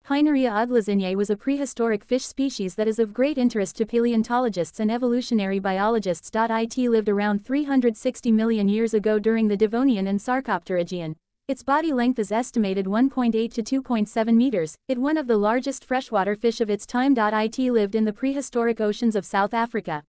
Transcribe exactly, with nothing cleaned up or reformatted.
Hyneria Udlezinye was a prehistoric fish species that is of great interest to paleontologists and evolutionary biologists. It lived around three hundred sixty million years ago during the Devonian and sarcopterygian. Its body length is estimated one point eight to two point seven meters. It one of the largest freshwater fish of its time. It lived in the prehistoric oceans of South Africa.